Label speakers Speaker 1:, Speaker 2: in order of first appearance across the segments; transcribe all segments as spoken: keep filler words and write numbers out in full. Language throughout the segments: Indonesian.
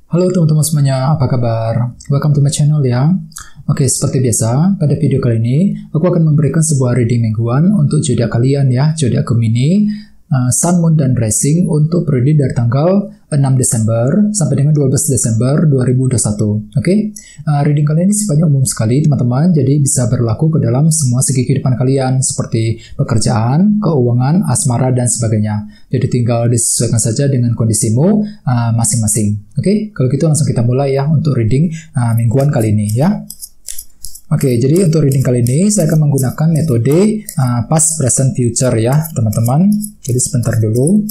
Speaker 1: Halo teman-teman semuanya, apa kabar? Welcome to my channel ya. Oke, seperti biasa, pada video kali ini aku akan memberikan sebuah reading mingguan untuk zodiak kalian ya, zodiak Gemini, uh, Sun, Moon, dan Rising untuk periode dari tanggal enam Desember sampai dengan dua belas Desember dua ribu dua puluh satu. Oke, uh, reading kali ini sifatnya umum sekali teman-teman, jadi bisa berlaku ke dalam semua segi kehidupan kalian seperti pekerjaan, keuangan, asmara, dan sebagainya. Jadi tinggal disesuaikan saja dengan kondisimu uh, masing-masing. Oke, kalau gitu langsung kita mulai ya untuk reading uh, mingguan kali ini ya. Oke, jadi untuk reading kali ini saya akan menggunakan metode uh, past, present, future ya teman-teman. Jadi sebentar dulu.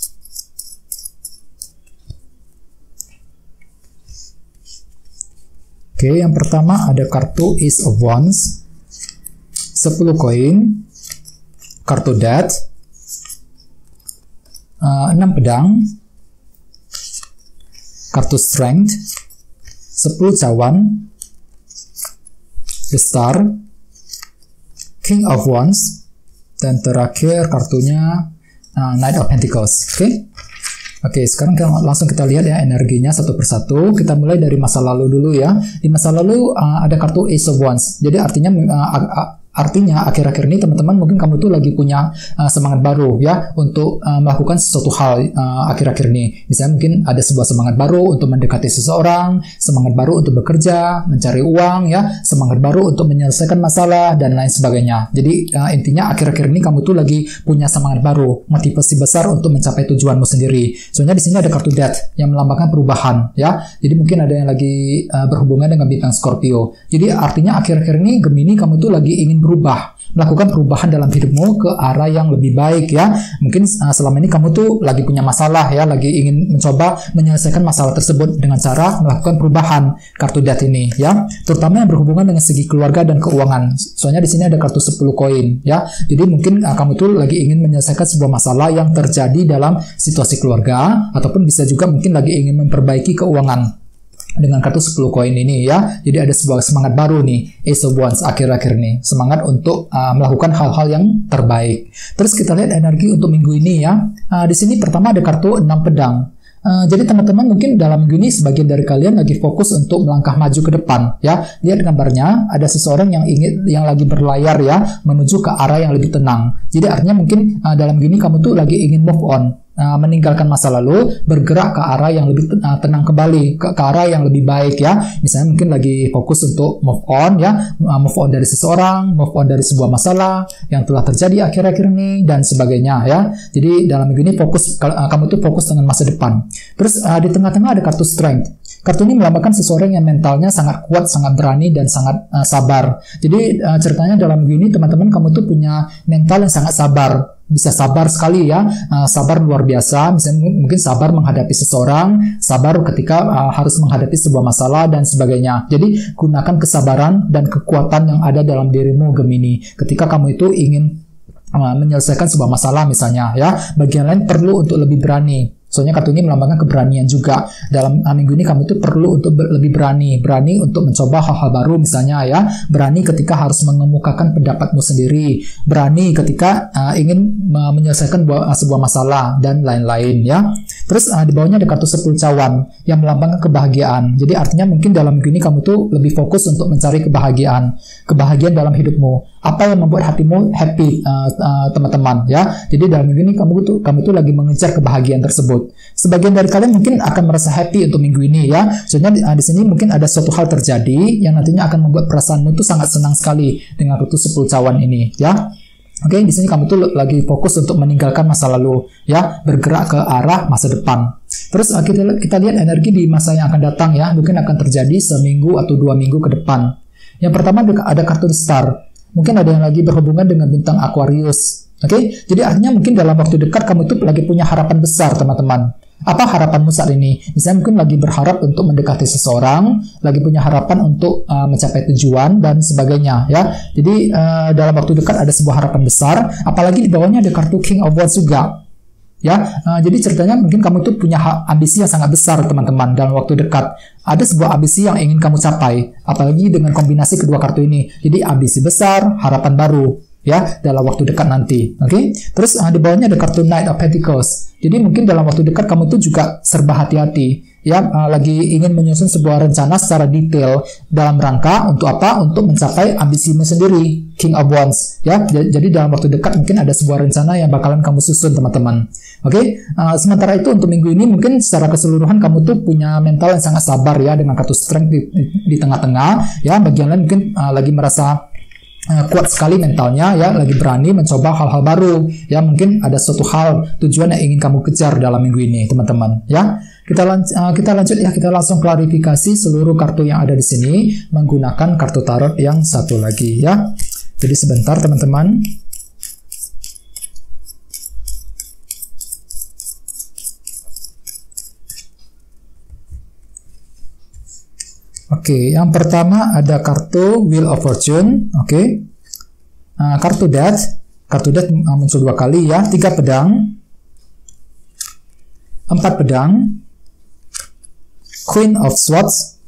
Speaker 1: Oke, yang pertama ada kartu Ace of Wands, sepuluh koin, kartu Death, uh, enam pedang, kartu Strength, sepuluh cawan, The Star, King of Wands, dan terakhir kartunya uh, Knight of Pentacles. Oke, okay? Oke, okay, sekarang kita, langsung kita lihat ya energinya satu persatu. Kita mulai dari masa lalu dulu ya. Di masa lalu uh, ada kartu Ace of Wands. Jadi artinya uh, Artinya akhir-akhir ini teman-teman mungkin kamu tuh lagi punya uh, semangat baru ya untuk uh, melakukan sesuatu hal uh, akhir-akhir ini. Misalnya mungkin ada sebuah semangat baru untuk mendekati seseorang, semangat baru untuk bekerja, mencari uang ya, semangat baru untuk menyelesaikan masalah dan lain sebagainya. Jadi uh, intinya akhir-akhir ini kamu tuh lagi punya semangat baru, motivasi besar untuk mencapai tujuanmu sendiri. Soalnya di sini ada kartu Death yang melambangkan perubahan ya. Jadi mungkin ada yang lagi uh, berhubungan dengan bintang Scorpio. Jadi artinya akhir-akhir ini Gemini kamu tuh lagi ingin berubah, melakukan perubahan dalam hidupmu ke arah yang lebih baik ya. Mungkin uh, selama ini kamu tuh lagi punya masalah ya, lagi ingin mencoba menyelesaikan masalah tersebut dengan cara melakukan perubahan kartu Death ini ya, terutama yang berhubungan dengan segi keluarga dan keuangan. Soalnya di sini ada kartu sepuluh koin ya. Jadi mungkin uh, kamu tuh lagi ingin menyelesaikan sebuah masalah yang terjadi dalam situasi keluarga, ataupun bisa juga mungkin lagi ingin memperbaiki keuangan dengan kartu sepuluh koin ini ya. Jadi ada sebuah semangat baru nih, Ace of Wands akhir-akhir nih, semangat untuk uh, melakukan hal-hal yang terbaik. Terus kita lihat energi untuk minggu ini ya. Uh, di sini pertama ada kartu enam pedang. Uh, jadi teman-teman mungkin dalam minggu ini sebagian dari kalian lagi fokus untuk melangkah maju ke depan ya. Lihat gambarnya, ada seseorang yang ingin yang lagi berlayar ya menuju ke arah yang lebih tenang. Jadi artinya mungkin uh, dalam minggu ini kamu tuh lagi ingin move on, Uh, meninggalkan masa lalu, bergerak ke arah yang lebih uh, tenang kembali, ke, ke arah yang lebih baik ya. Misalnya mungkin lagi fokus untuk move on ya, uh, move on dari seseorang, move on dari sebuah masalah yang telah terjadi akhir-akhir ini dan sebagainya ya. Jadi dalam minggu ini fokus uh, kamu tuh fokus dengan masa depan. Terus uh, di tengah-tengah ada kartu Strength. Kartu ini melambangkan seseorang yang mentalnya sangat kuat, sangat berani, dan sangat uh, sabar. Jadi uh, ceritanya dalam minggu ini teman-teman kamu tuh punya mental yang sangat sabar. Bisa sabar sekali ya, uh, sabar luar biasa. Misalnya mungkin sabar menghadapi seseorang, sabar ketika uh, harus menghadapi sebuah masalah dan sebagainya. Jadi gunakan kesabaran dan kekuatan yang ada dalam dirimu Gemini ketika kamu itu ingin uh, menyelesaikan sebuah masalah misalnya ya. Bagian lain perlu untuk lebih berani. Soalnya kartu ini melambangkan keberanian juga. Dalam uh, minggu ini kamu tuh perlu untuk ber lebih berani. Berani untuk mencoba hal-hal baru misalnya ya. Berani ketika harus mengemukakan pendapatmu sendiri. Berani ketika uh, ingin uh, menyelesaikan uh, sebuah masalah dan lain-lain ya. Terus uh, di bawahnya ada kartu sepuluh cawan yang melambangkan kebahagiaan. Jadi artinya mungkin dalam minggu ini kamu tuh lebih fokus untuk mencari kebahagiaan. Kebahagiaan dalam hidupmu. Apa yang membuat hatimu happy teman-teman uh, uh, ya. Jadi dalam minggu ini kamu tuh kamu tuh lagi mengejar kebahagiaan tersebut. Sebagian dari kalian mungkin akan merasa happy untuk minggu ini ya. Soalnya di, uh, di sini mungkin ada suatu hal terjadi yang nantinya akan membuat perasaanmu tuh sangat senang sekali dengan kartu sepuluh cawan ini ya. Oke, di sini kamu tuh lagi fokus untuk meninggalkan masa lalu ya, bergerak ke arah masa depan. Terus uh, kita kita lihat energi di masa yang akan datang ya, mungkin akan terjadi seminggu atau dua minggu ke depan. Yang pertama ada kartu The Star. Mungkin ada yang lagi berhubungan dengan bintang Aquarius. Oke, okay? Jadi artinya mungkin dalam waktu dekat kamu tuh lagi punya harapan besar teman-teman. Apa harapanmu saat ini? Misalnya mungkin lagi berharap untuk mendekati seseorang, lagi punya harapan untuk uh, mencapai tujuan dan sebagainya ya. Jadi uh, dalam waktu dekat ada sebuah harapan besar. Apalagi di bawahnya ada kartu King of Wands juga. Ya, uh, jadi ceritanya mungkin kamu tuh punya ambisi yang sangat besar teman-teman dalam waktu dekat. Ada sebuah ambisi yang ingin kamu capai, apalagi dengan kombinasi kedua kartu ini. Jadi ambisi besar, harapan baru. ya dalam waktu dekat nanti. Oke, okay? Terus uh, di bawahnya ada kartu Knight of Pentacles. Jadi mungkin dalam waktu dekat kamu tuh juga serba hati-hati. ya uh, lagi ingin menyusun sebuah rencana secara detail dalam rangka untuk apa? Untuk mencapai ambisimu sendiri, King of Wands, ya. Jadi dalam waktu dekat mungkin ada sebuah rencana yang bakalan kamu susun, teman-teman. Oke, okay? uh, sementara itu untuk minggu ini mungkin secara keseluruhan kamu tuh punya mental yang sangat sabar ya, dengan kartu strength di, di, di tengah-tengah, ya. Bagian lain mungkin uh, lagi merasa Uh, kuat sekali mentalnya ya, lagi berani mencoba hal-hal baru ya, mungkin ada suatu hal tujuan yang ingin kamu kejar dalam minggu ini, teman-teman ya. Kita lan uh, kita lanjut ya, kita langsung klarifikasi seluruh kartu yang ada di sini menggunakan kartu tarot yang satu lagi ya. Jadi sebentar teman-teman. Oke, okay, yang pertama ada kartu Wheel of Fortune. Oke, okay. uh, kartu Death, kartu Death uh, muncul dua kali ya. Tiga pedang, empat pedang, Queen of Swords,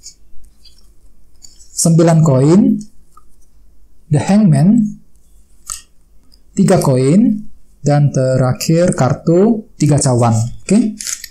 Speaker 1: sembilan koin, The Hangman, tiga koin, dan terakhir kartu tiga cawan. Oke. Okay.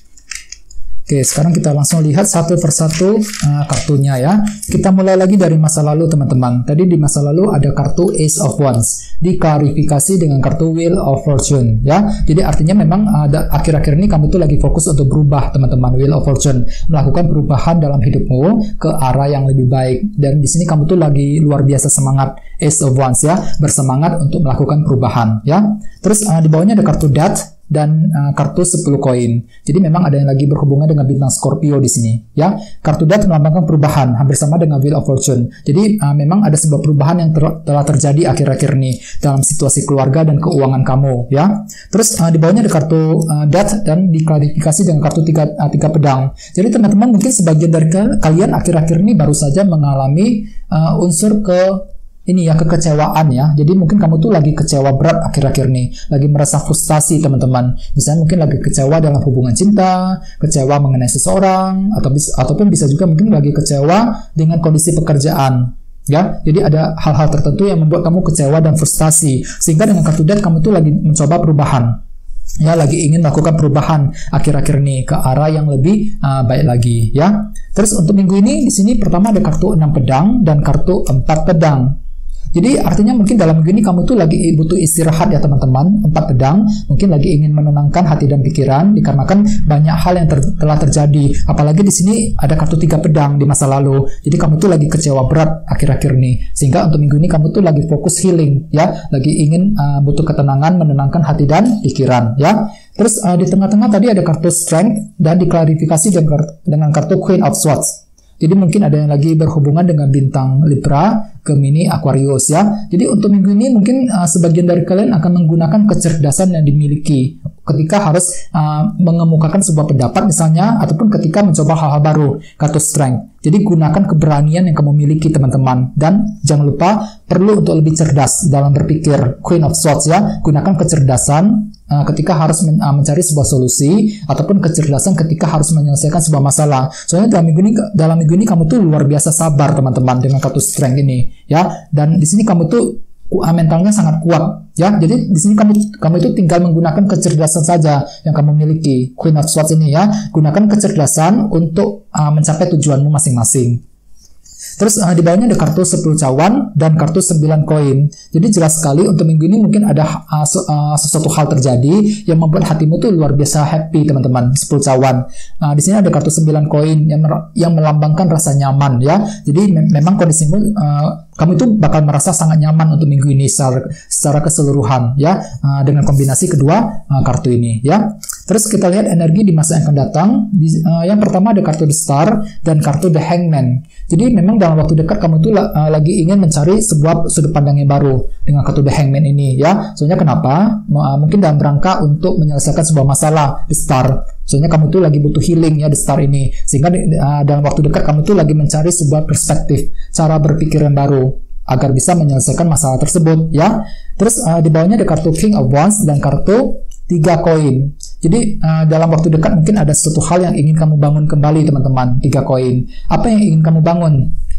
Speaker 1: Oke, sekarang kita langsung lihat satu persatu uh, kartunya ya. Kita mulai lagi dari masa lalu, teman-teman. Tadi di masa lalu ada kartu Ace of Wands, diklarifikasi dengan kartu Wheel of Fortune ya. Jadi artinya memang ada akhir-akhir ini kamu tuh lagi fokus untuk berubah, teman-teman. Wheel of Fortune, melakukan perubahan dalam hidupmu ke arah yang lebih baik. Dan di sini kamu tuh lagi luar biasa semangat, Ace of Wands ya, bersemangat untuk melakukan perubahan ya. Terus uh, di bawahnya ada kartu Death dan uh, kartu sepuluh koin. Jadi memang ada yang lagi berhubungan dengan bintang Scorpio di sini ya. Kartu Death melambangkan perubahan, hampir sama dengan Wheel of Fortune. Jadi uh, memang ada sebuah perubahan yang ter telah terjadi akhir-akhir ini dalam situasi keluarga dan keuangan kamu ya. Terus uh, di bawahnya ada kartu uh, Death dan diklarifikasi dengan kartu tiga, uh, tiga pedang. Jadi teman-teman mungkin sebagian dari kalian akhir-akhir ini baru saja mengalami uh, unsur ke ini ya, kekecewaan ya. Jadi mungkin kamu tuh lagi kecewa berat akhir-akhir ini, lagi merasa frustasi, teman-teman. Misalnya mungkin lagi kecewa dalam hubungan cinta, kecewa mengenai seseorang, atau bis, ataupun bisa juga mungkin lagi kecewa dengan kondisi pekerjaan ya. Jadi ada hal-hal tertentu yang membuat kamu kecewa dan frustasi, sehingga dengan kartu Death kamu tuh lagi mencoba perubahan ya, lagi ingin melakukan perubahan akhir-akhir ini ke arah yang lebih uh, baik lagi ya. Terus untuk minggu ini di sini pertama ada kartu enam pedang dan kartu empat pedang. Jadi artinya mungkin dalam minggu ini kamu tuh lagi butuh istirahat ya, teman-teman. Empat pedang mungkin lagi ingin menenangkan hati dan pikiran dikarenakan banyak hal yang ter telah terjadi. Apalagi di sini ada kartu tiga pedang di masa lalu. Jadi kamu tuh lagi kecewa berat akhir-akhir ini. Sehingga untuk minggu ini kamu tuh lagi fokus healing ya, lagi ingin uh, butuh ketenangan, menenangkan hati dan pikiran ya. Terus uh, di tengah-tengah tadi ada kartu Strength dan diklarifikasi dengan, dengan kartu Queen of Swords. Jadi mungkin ada yang lagi berhubungan dengan bintang Libra, Gemini, Aquarius ya. Jadi untuk minggu ini mungkin uh, sebagian dari kalian akan menggunakan kecerdasan yang dimiliki ketika harus uh, mengemukakan sebuah pendapat misalnya, ataupun ketika mencoba hal-hal baru, kartu Strength. Jadi gunakan keberanian yang kamu miliki, teman-teman. Dan jangan lupa perlu untuk lebih cerdas dalam berpikir, Queen of Swords ya. Gunakan kecerdasan Uh, ketika harus men uh, mencari sebuah solusi, ataupun kecerdasan ketika harus menyelesaikan sebuah masalah. Soalnya dalam minggu ini dalam minggu ini kamu tuh luar biasa sabar, teman-teman, dengan kartu Strength ini ya. Dan di sini kamu tuh uh, mentalnya sangat kuat ya. Jadi di sini kamu kamu itu tinggal menggunakan kecerdasan saja yang kamu miliki, Queen of Swords ini ya. Gunakan kecerdasan untuk uh, mencapai tujuanmu masing-masing. Terus uh, di bawahnya ada kartu sepuluh cawan dan kartu sembilan koin. Jadi jelas sekali untuk minggu ini mungkin ada uh, uh, sesuatu hal terjadi yang membuat hatimu tuh luar biasa happy, teman-teman. sepuluh cawan. Nah, di sini ada kartu sembilan koin yang yang melambangkan rasa nyaman ya. Jadi me memang kondisimu uh, kamu itu bakal merasa sangat nyaman untuk minggu ini secara, secara keseluruhan ya, uh, dengan kombinasi kedua uh, kartu ini ya. Terus kita lihat energi di masa yang akan datang. Di, uh, yang pertama ada kartu The Star dan kartu The Hangman. Jadi memang dalam waktu dekat kamu tuh uh, lagi ingin mencari sebuah sudut pandang yang baru dengan kartu The Hangman ini ya. Soalnya kenapa? Uh, mungkin dalam rangka untuk menyelesaikan sebuah masalah, The Star. Soalnya kamu tuh lagi butuh healing ya, The Star ini. Sehingga uh, dalam waktu dekat kamu tuh lagi mencari sebuah perspektif, cara berpikir yang baru agar bisa menyelesaikan masalah tersebut ya. Terus uh, di bawahnya ada kartu King of Wands dan kartu tiga koin. Jadi uh, dalam waktu dekat mungkin ada sesuatu hal yang ingin kamu bangun kembali, teman-teman. Tiga koin. Apa yang ingin kamu bangun?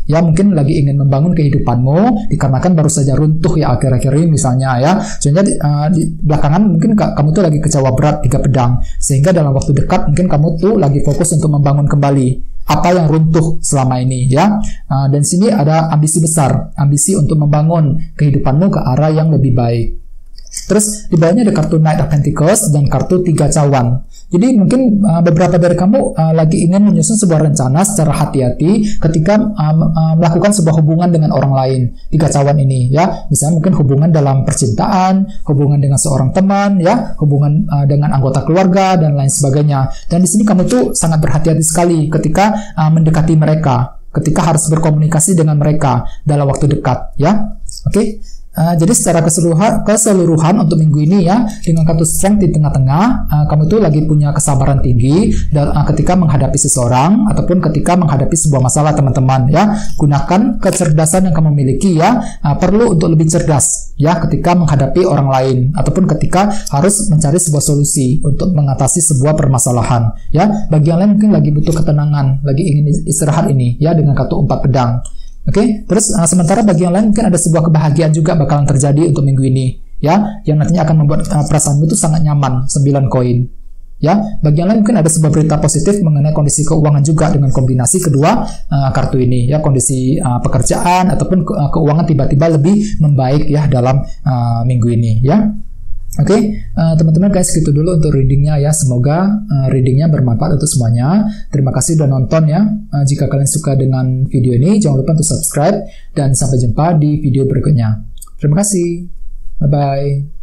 Speaker 1: Ya, mungkin lagi ingin membangun kehidupanmu dikarenakan baru saja runtuh ya akhir-akhir ini misalnya ya. Soalnya uh, di belakangan mungkin kamu tuh lagi kecewa berat tiga pedang, sehingga dalam waktu dekat mungkin kamu tuh lagi fokus untuk membangun kembali apa yang runtuh selama ini ya. Uh, dan sini ada ambisi besar, ambisi untuk membangun kehidupanmu ke arah yang lebih baik. Terus di bawahnya ada kartu Knight of Pentacles dan kartu tiga cawan. Jadi mungkin uh, beberapa dari kamu uh, lagi ingin menyusun sebuah rencana secara hati-hati ketika um, uh, melakukan sebuah hubungan dengan orang lain. Tiga cawan ini ya, misalnya mungkin hubungan dalam percintaan, hubungan dengan seorang teman ya, hubungan uh, dengan anggota keluarga dan lain sebagainya. Dan di sini kamu tuh sangat berhati-hati sekali ketika uh, mendekati mereka, ketika harus berkomunikasi dengan mereka dalam waktu dekat ya. Oke. Okay? Uh, jadi secara keseluruhan, keseluruhan untuk minggu ini ya, dengan kartu strength di tengah-tengah, uh, kamu tuh lagi punya kesabaran tinggi dan uh, ketika menghadapi seseorang ataupun ketika menghadapi sebuah masalah teman-teman ya. Gunakan kecerdasan yang kamu miliki ya, uh, perlu untuk lebih cerdas ya ketika menghadapi orang lain ataupun ketika harus mencari sebuah solusi untuk mengatasi sebuah permasalahan ya. Bagi yang lain mungkin lagi butuh ketenangan, lagi ingin istirahat ini ya dengan kartu empat pedang. Oke, okay? Terus uh, sementara bagi yang lain mungkin ada sebuah kebahagiaan juga bakalan terjadi untuk minggu ini, ya, yang nantinya akan membuat uh, perasaanmu itu sangat nyaman, sembilan koin, ya. Bagi yang lain mungkin ada sebuah berita positif mengenai kondisi keuangan juga dengan kombinasi kedua uh, kartu ini, ya, kondisi uh, pekerjaan ataupun ke uh, keuangan tiba-tiba lebih membaik ya dalam uh, minggu ini, ya. Oke, okay, uh, teman-teman guys, gitu dulu untuk readingnya ya. Semoga uh, readingnya bermanfaat untuk semuanya. Terima kasih sudah nonton ya. Uh, jika kalian suka dengan video ini, jangan lupa untuk subscribe dan sampai jumpa di video berikutnya. Terima kasih. Bye-bye.